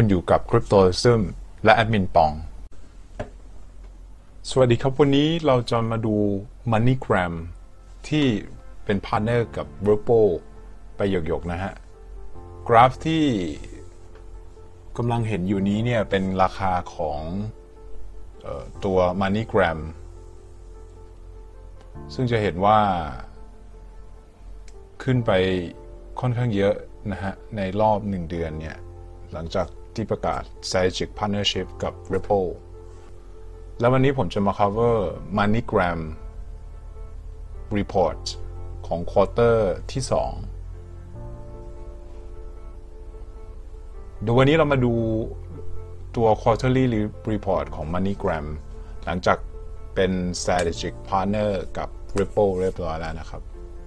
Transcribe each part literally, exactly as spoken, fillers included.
คุณอยู่กับ Cryptolysm และแอดมินปองสวัสดีครับวันนี้เราจะมาดู MoneyGram ที่เป็นพาร์ทเนอร์กับ Ripple ไปหยกๆนะฮะกราฟที่กำลังเห็นอยู่นี้เนี่ยเป็นราคาของเอ่อตัว MoneyGram ซึ่งจะเห็นว่าขึ้นไปค่อนข้างเยอะนะฮะในรอบหนึ่งเดือนเนี่ยหลังจากที่ประกาศ Strategic Partnership กับ Ripple แล้ววันนี้ผมจะมา cover MoneyGram Report ของ Quarter ที่สองเดี๋ยววันนี้เรามาดูตัว Quarterly Report ของ MoneyGram หลังจากเป็น Strategic Partner กับ Ripple เรียบร้อยแล้วนะครับ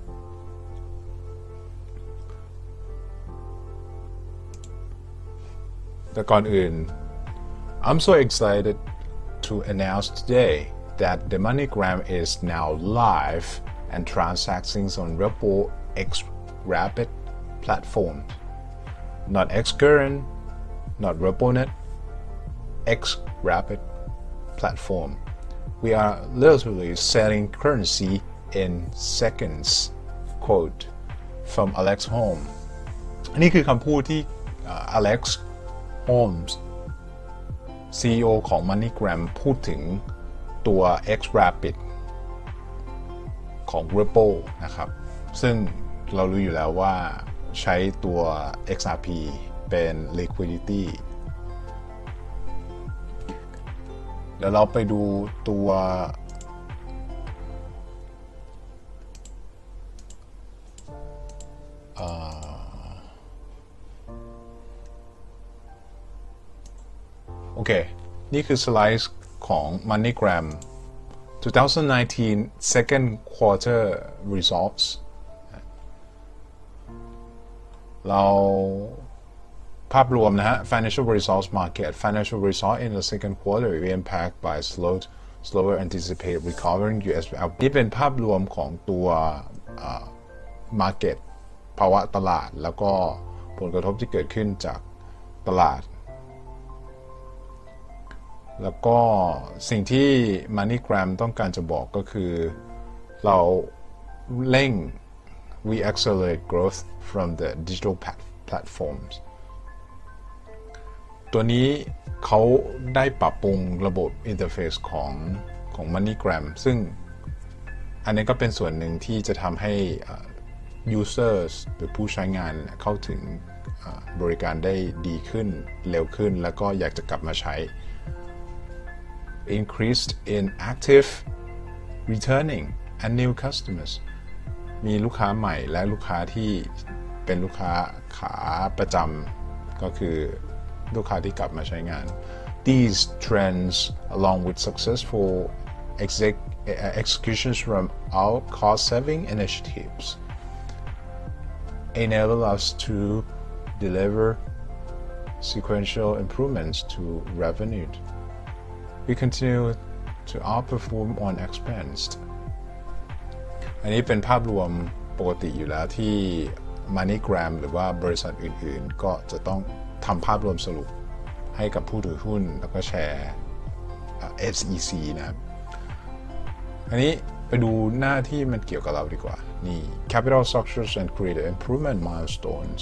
แต่ก่อนอื่น I'm so excited to announce today that the MoneyGram is now live and transacting on Ripple X Rapid platform. Not Xcurrent, not RippleNet, X Rapid platform. We are literally selling currency in seconds. Quote from Alex Holm. อันนี้คือคำพูดที่ Alex Holmes ซี อี โอ ของ MoneyGram พูดถึงตัว X Rapid ของ Ripple นะครับซึ่งเรารู้อยู่แล้วว่าใช้ตัว เอ็กซ์ อาร์ พี เป็น liquidity เดี๋ยวเราไปดูตัวโอเคนี่คือสไลด์ของ MoneyGram twenty nineteen second quarter results เราภาพรวมนะฮะ financial results market financial result in the second quarter were impacted by slow slower anticipated recovering ยู เอส นี่เป็นภาพรวมของตัว market ภาวะตลาดแล้วก็ผลกระทบที่เกิดขึ้นจากตลาดแล้วก็สิ่งที่ MoneyGram ต้องการจะบอกก็คือเราเร่ง we accelerate growth from the digital platforms ตัวนี้เขาได้ปรับปรุงระบบอินเทอร์เฟซของของ MoneyGram ซึ่งอันนี้ก็เป็นส่วนหนึ่งที่จะทำให้ users หรือผู้ใช้งานเข้าถึงบริการได้ดีขึ้นเร็วขึ้นแล้วก็อยากจะกลับมาใช้increased in active returning and new customers มีลูกค้าใหม่และลูกค้าที่เป็นลูกค้าขาประจำก็คือลูกค้าที่กลับมาใช้งาน These trends along with successful exec executions from our cost saving initiatives enable us to deliver sequential improvements to revenue We continue to outperform on expense อันนี้เป็นภาพรวมปกติอยู่แล้วที่ MoneyGram หรือว่าบริษัทอื่นๆก็จะต้องทำภาพรวมสรุปให้กับผู้ถือหุ้นแล้วก็แชร์ เอส อี ซี นะครับอันนี้ไปดูหน้าที่มันเกี่ยวกับเราดีกว่านี่ Capital Structures and Creative Improvement Milestones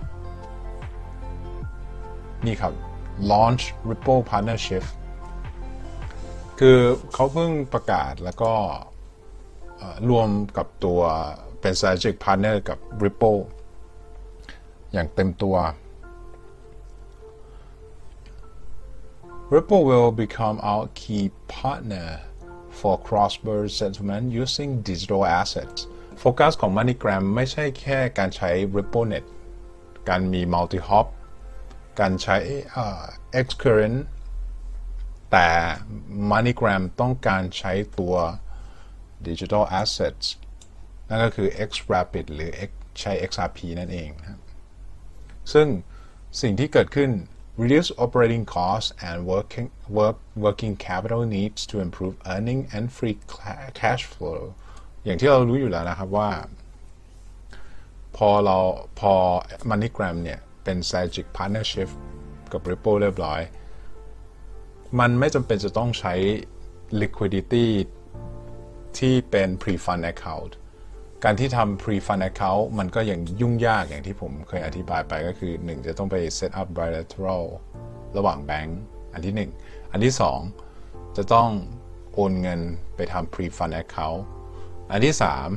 นี่ครับ Launch Ripple Partnershipคือเขาเพิ่งประกาศแล้วก็รวมกับตัวเป็น strategic partner กับ Ripple อย่างเต็มตัว Ripple will become our key partner for cross-border settlement using digital assets โฟกัสของ MoneyGram ไม่ใช่แค่การใช้ RippleNet การมี multi-hop การใช้ Xcurrentแต่ MoneyGram ต้องการใช้ตัว Digital Assets นั่นก็คือ X Rapid หรือ X ใช้ เอ็กซ์ อาร์ พี นั่นเองนะซึ่งสิ่งที่เกิดขึ้น reduce operating costs and working work working capital needs to improve earning and free cash flow อย่างที่เรารู้อยู่แล้วนะครับว่าพอเราพอ MoneyGram เนี่ยเป็น strategic partnership กับ Ripple เรียบร้อยมันไม่จำเป็นจะต้องใช้ liquidity ที่เป็น pre-fund account การที่ทำ pre-fund account มันก็ยังยุ่งยากอย่างที่ผมเคยอธิบายไปก็คือหนึ่งจะต้องไป set up bilateral ระหว่างแบงก์อันที่หนึ่งอันที่สองจะต้องโอนเงินไปทำ pre-fund account อันที่สาม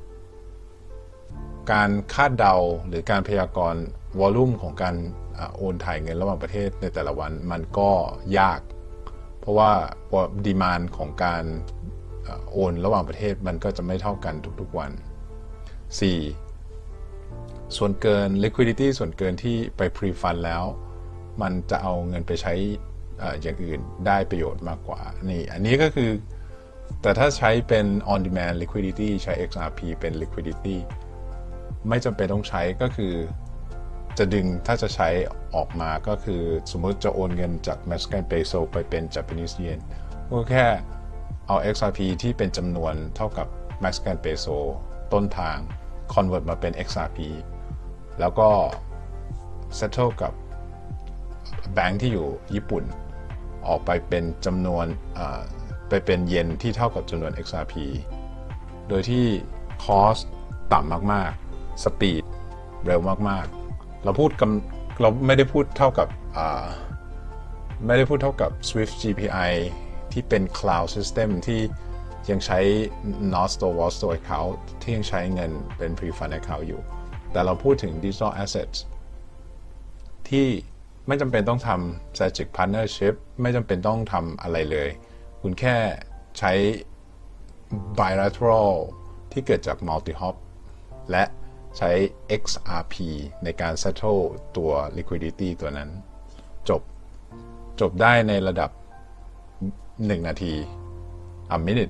การคาดเดาหรือการพยากรณ์วอลลุ่มของการโอนถ่ายเงินระหว่างประเทศในแต่ละวันมันก็ยากเพราะว่าดีมานด์ของการโอนระหว่างประเทศมันก็จะไม่เท่ากันทุกๆวัน สี่. ส่วนเกิน liquidity ส่วนเกินที่ไป pre-fund แล้วมันจะเอาเงินไปใช้อย่างอื่นได้ประโยชน์มากกว่านี่อันนี้ก็คือแต่ถ้าใช้เป็น on demand liquidity ใช้ เอ็กซ์ อาร์ พี เป็น liquidity ไม่จำเป็นต้องใช้ก็คือจะดึงถ้าจะใช้ออกมาก็คือสมมติจะโอนเงินจาก Mexican Peso ไปเป็น Japanese Yen ก็แค่เอา เอ็กซ์ อาร์ พี ที่เป็นจำนวนเท่ากับ Mexican Peso ต้นทาง convert มาเป็น เอ็กซ์ อาร์ พี แล้วก็ settle กับแบงค์ที่อยู่ญี่ปุ่นออกไปเป็นจำนวนไปเป็นเยนที่เท่ากับจำนวน เอ็กซ์ อาร์ พี โดยที่ cost ต่ำมากๆ speed เร็วมากๆเราพูดกันเราไม่ได้พูดเท่ากับไม่ได้พูดเท่ากับ Swift จี พี ไอ ที่เป็น cloud system ที่ยังใช้ Nostro Vostro account ที่ยังใช้เงินเป็น pre-fund account อยู่แต่เราพูดถึง digital assets ที่ไม่จำเป็นต้องทำ strategic partnership ไม่จำเป็นต้องทำอะไรเลยคุณแค่ใช้ bilateral ที่เกิดจาก multi hop และใช้ เอ็กซ์ อาร์ พี ในการ settle ตัว liquidity ตัวนั้นจบจบได้ในระดับหนึ่งนาที a minute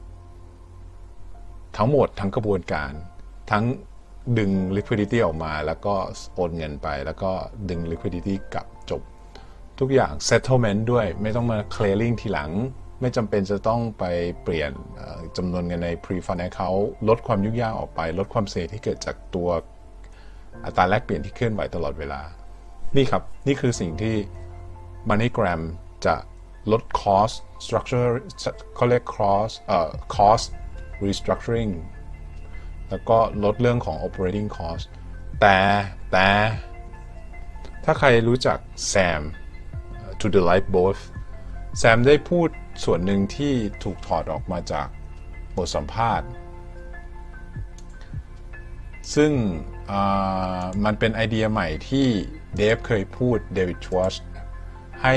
ทั้งหมดทั้งกระบวนการทั้งดึง liquidity ออกมาแล้วก็โอนเงินไปแล้วก็ดึง liquidity กลับจบทุกอย่าง settlement ด้วยไม่ต้องมา clearing ทีหลังไม่จำเป็นจะต้องไปเปลี่ยนจำนวนเงินใน pre-fund account ลดความยุ่งยากออกไปลดความเสี่ยงที่เกิดจากตัวอัตราแลกเปลี่ยนที่เคลื่อนไหวตลอดเวลานี่ครับนี่คือสิ่งที่ MoneyGram จะลด cost structure เขาเรียก cost เอ่อ cost restructuring แล้วก็ลดเรื่องของ operating cost แต่แต่ถ้าใครรู้จัก Sam to delight both แซมได้พูดส่วนหนึ่งที่ถูกถอดออกมาจากบทสัมภาษณ์ซึ่งมันเป็นไอเดียใหม่ที่เดฟเคยพูดเดวิดชวอชให้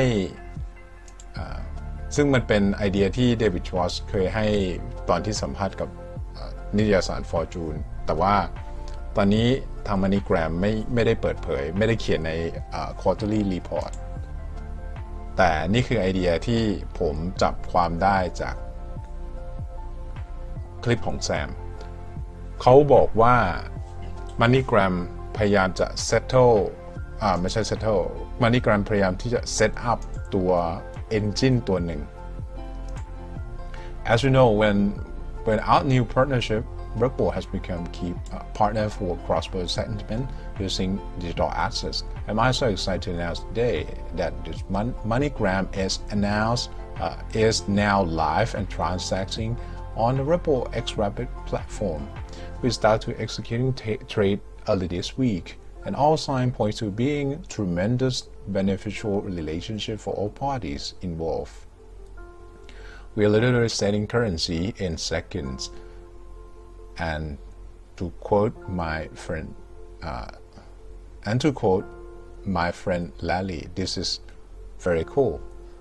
ซึ่งมันเป็นไอเดียที่เดวิดชวอชเคยให้ตอนที่สัมภาษณ์กับนิตยสาร Fortune แต่ว่าตอนนี้ทาง MoneyGram ไม่ไม่ได้เปิดเผยไม่ได้เขียนใน quarterly report แต่นี่คือไอเดียที่ผมจับความได้จากคลิปของแซมเขาบอกว่า MoneyGram พยายามจะ settle อ่าไม่ใช่ settle MoneyGram พยายามที่จะ set up ตัว engine ตัวหนึ่ง as you know when when our new partnership Ripple has become key uh, partner for cross-border settlement using digital assets. I'm also excited to announce today that this Mon- MoneyGram is announced uh, is now live and transacting on the Ripple X Rapid platform. We start to executing t- trade early this week, and all signs point to being tremendous beneficial relationship for all parties involved. We are literally setting currency in seconds. And to quote my friend, uh, and to quote my friend Lally, this is very cool.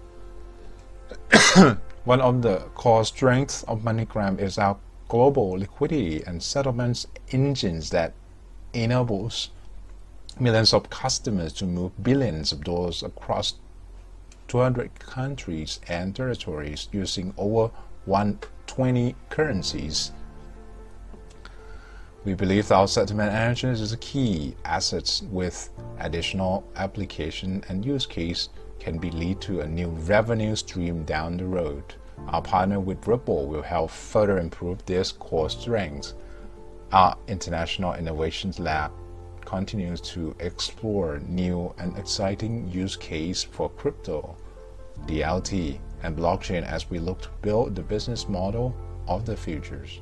One of the core strengths of MoneyGram is our global liquidity and settlements engines that enables millions of customers to move billions of dollars across two hundred countries and territories using over one hundred twenty currencies. We believe our settlement engine is a key asset with additional application and use case can be lead to a new revenue stream down the road. Our partner with Ripple will help further improve this core strength. Our International Innovations Lab continues to explore new and exciting use case for crypto, D L T, and blockchain as we look to build the business model of the futures.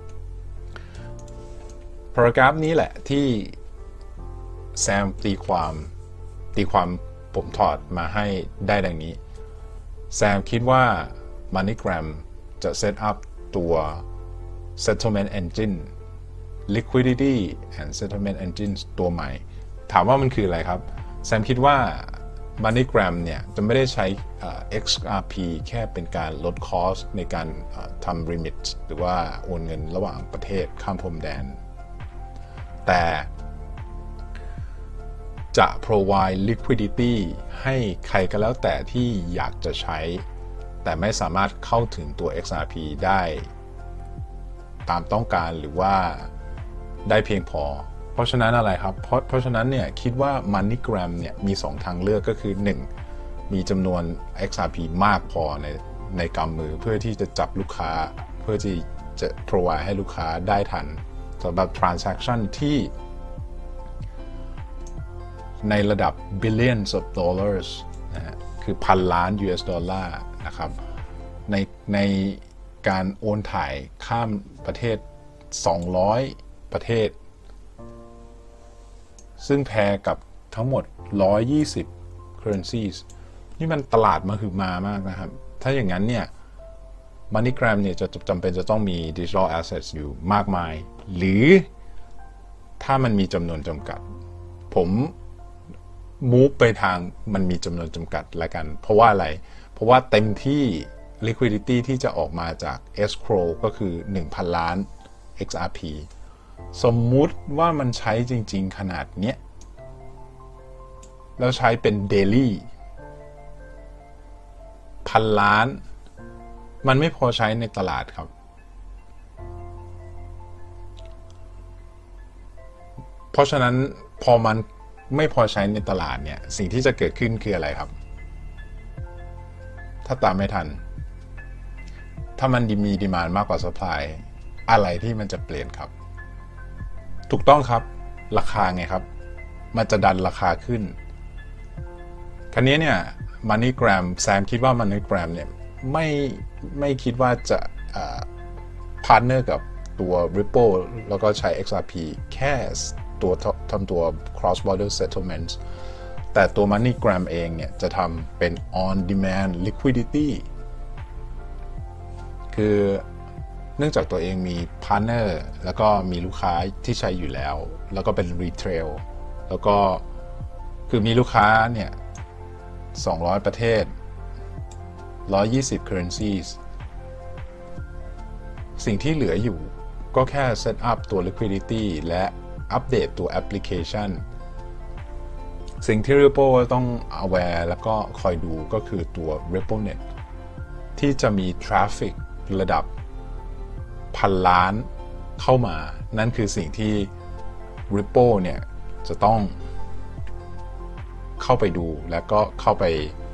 พารากราฟนี้แหละที่แซมตีความตีความผมถอดมาให้ได้ดังนี้แซมคิดว่า MoneyGram จะ set up ตัว settlement engine liquidity and settlement engine ตัวใหม่ถามว่ามันคืออะไรครับแซมคิดว่า MoneyGram เนี่ยจะไม่ได้ใช้ เอ็กซ์ อาร์ พี แค่เป็นการลดคอสในการทำ remit หรือว่าโอนเงินระหว่างประเทศข้ามพรมแดนแต่จะ provide liquidity ให้ใครก็แล้วแต่ที่อยากจะใช้แต่ไม่สามารถเข้าถึงตัว เอ็กซ์ อาร์ พี ได้ตามต้องการหรือว่าได้เพียงพอเพราะฉะนั้นอะไรครับเพราะเพราะฉะนั้นเนี่ยคิดว่า MoneyGram เนี่ยมีสองทางเลือกก็คือหนึ่งมีจำนวน เอ็กซ์ อาร์ พี มากพอในในกำมือเพื่อที่จะจับลูกค้าเพื่อที่จะ provide ให้ลูกค้าได้ทันสำหรับ transaction ที่ในระดับ billions of dollars นะฮะคือพันล้าน ยู เอส ดอลลาร์นะครับในในการโอนถ่ายข้ามประเทศสองร้อยประเทศซึ่งแพรกับทั้งหมดหนึ่งร้อยยี่สิบ currencies นี่มันตลาดมหึมามากนะครับถ้าอย่างนั้นเนี่ย MoneyGram เนี่ยจะจำเป็นจะต้องมี digital assets อยู่มากมายหรือถ้ามันมีจำนวนจำกัดผมมูฟไปทางมันมีจำนวนจำกัดละกันเพราะว่าอะไรเพราะว่าเต็มที่ liquidity ที่จะออกมาจาก escrow ก็คือ หนึ่งพัน ล้าน เอ็กซ์ อาร์ พี สมมุติว่ามันใช้จริงๆขนาดเนี้ยแล้วใช้เป็น daily พันล้านมันไม่พอใช้ในตลาดครับเพราะฉะนั้นพอมันไม่พอใช้ในตลาดเนี่ยสิ่งที่จะเกิดขึ้นคืออะไรครับถ้าตามไม่ทันถ้ามันมีดีมานด์มากกว่า supply อะไรที่มันจะเปลี่ยนครับถูกต้องครับราคาไงครับมันจะดันราคาขึ้นคราวนี้เนี่ย MoneyGram แซมคิดว่า MoneyGram เนี่ยไม่ไม่คิดว่าจะพาร์ทเนอร์กับตัว Ripple แล้วก็ใช้ เอ็กซ์ อาร์ พี แค่ตัวทำตัว cross border settlements แต่ตัว MoneyGram เองเนี่ยจะทำเป็น on demand liquidity คือเนื่องจากตัวเองมีพาร์ทเนอร์แล้วก็มีลูกค้าที่ใช้อยู่แล้วแล้วก็เป็น retail แล้วก็คือมีลูกค้าเนี่ยสองร้อยประเทศหนึ่งร้อยยี่สิบ currencies สิ่งที่เหลืออยู่ก็แค่ set up ตัว liquidity และอัปเดตตัวแอปพลิเคชันสิ่งที่ Ripple ต้อง aware แล้วก็คอยดูก็คือตัว RippleNet ที่จะมี traffic ระดับพันล้านเข้ามานั่นคือสิ่งที่ Ripple เนี่ยจะต้องเข้าไปดูแล้วก็เข้าไป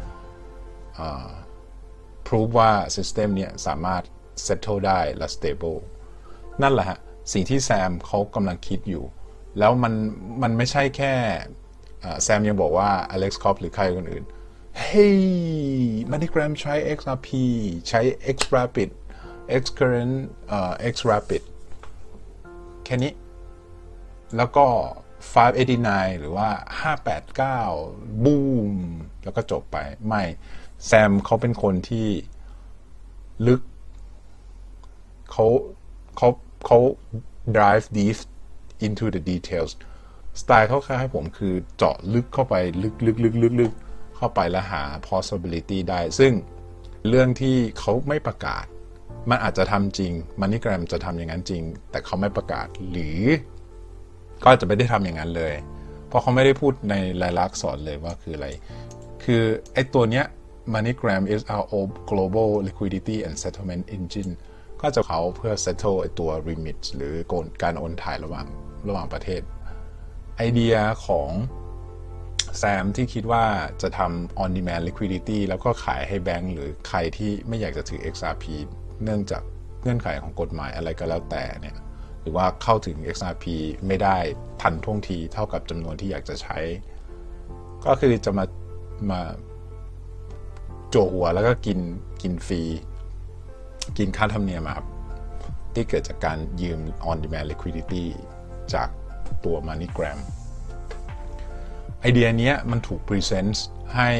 prove ว่า system เนี่ยสามารถ settle ได้และ stable นั่นแหละฮะสิ่งที่แซมเขากำลังคิดอยู่แล้วมันมันไม่ใช่แค่แซมยังบอกว่า Alex Corp หรือใครคนอื่น Hey MoneyGram ใช้ เอ็กซ์ อาร์ พี ใช้ Xrapid Xcurrent เอ่อ Xrapid แค่นี้แล้วก็ห้าร้อยแปดสิบเก้าหรือว่าห้าแปดเก้าบูมแล้วก็จบไปไม่แซมเขาเป็นคนที่ลึกเขาเขาเขา drive deep into the details สไตล์เขาคล้ายๆผมคือเจาะลึกเข้าไปลึกลึกลึกลึกลึกเข้าไปแล้วหา possibility ได้ซึ่งเรื่องที่เขาไม่ประกาศมันอาจจะทำจริง MoneyGram จะทำอย่างนั้นจริงแต่เขาไม่ประกาศหรือก็อาจจะไม่ได้ทำอย่างนั้นเลยเพราะเขาไม่ได้พูดในรายลักษณ์อักษรเลยว่าคืออะไรคือไอ้ตัวเนี้ย MoneyGram is our global liquidity and settlement engine ก็จะเขาเพื่อ settle ไอ้ตัว remit หรือการโอนถ่ายระหว่างระหว่างประเทศไอเดียของแซมที่คิดว่าจะทำ on demand liquidity แล้วก็ขายให้แบงก์หรือใครที่ไม่อยากจะถือ เอ็กซ์ อาร์ พี เนื่องจากเงื่อนไขของกฎหมายอะไรก็แล้วแต่เนี่ยหรือว่าเข้าถึง เอ็กซ์ อาร์ พี ไม่ได้ทันท่วงทีเท่ากับจำนวนที่อยากจะใช้ก็คือจะมามาโจหัวแล้วก็กินกินฟรีกินค่าธรรมเนียมครับที่เกิดจากการยืม on demand liquidity จากตัว MoneyGram ไอเดียนี้มันถูก present ให้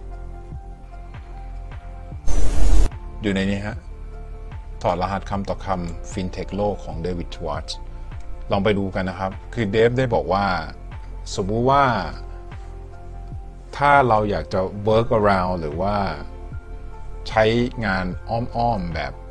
อยู่ในนี้ฮะถอดรหัสคำต่อคำ FinTech โลกของเดวิดชวาร์ตซ์ลองไปดูกันนะครับคือเดฟได้บอกว่าสมมุติว่าถ้าเราอยากจะ work around หรือว่าใช้งานอ้อมๆแบบ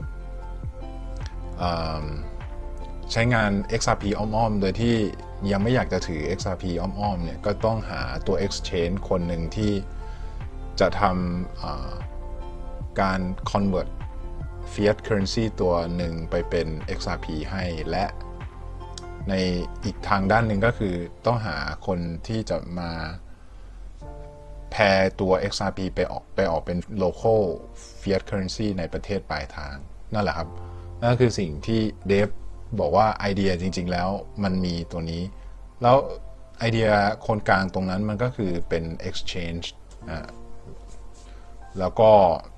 ใช้งาน เอ็กซ์ อาร์ พี อ้อมๆโดยที่ยังไม่อยากจะถือ เอ็กซ์ อาร์ พี อ้อมๆเนี่ยก็ต้องหาตัว exchange คนหนึ่งที่จะทำการ convert fiat currency ตัวหนึ่งไปเป็น เอ็กซ์ อาร์ พี ให้และในอีกทางด้านหนึ่งก็คือต้องหาคนที่จะมาแพรตัว เอ็กซ์ อาร์ พี ไปออกไปออกเป็น local fiat currency ในประเทศปลายทางนั่นแหละครับนั่นคือสิ่งที่เดฟบอกว่าไอเดียจริงๆแล้วมันมีตัวนี้แล้วไอเดียคนกลางตรงนั้นมันก็คือเป็น exchange อ่าแล้วก็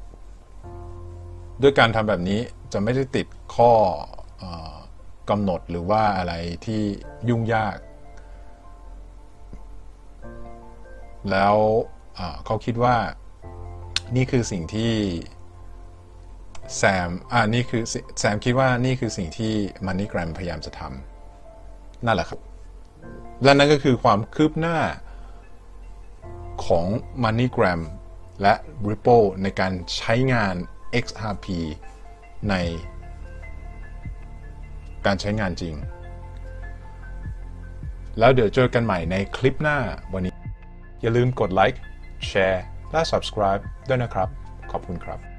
ด้วยการทำแบบนี้จะไม่ได้ติดข้อกำหนดหรือว่าอะไรที่ยุ่งยากแล้วเขาคิดว่านี่คือสิ่งที่แซมอ่านี่คือแซมคิดว่านี่คือสิ่งที่ MoneyGram พยายามจะทำนั่นแหละครับและนั่นก็คือความคืบหน้าของ MoneyGram และ Ripple ในการใช้งาน เอ็กซ์ อาร์ พี ในการใช้งานจริงแล้วเดี๋ยวเจอกันใหม่ในคลิปหน้าวันนี้อย่าลืมกดไลค์แชร์และ Subscribe ด้วยนะครับขอบคุณครับ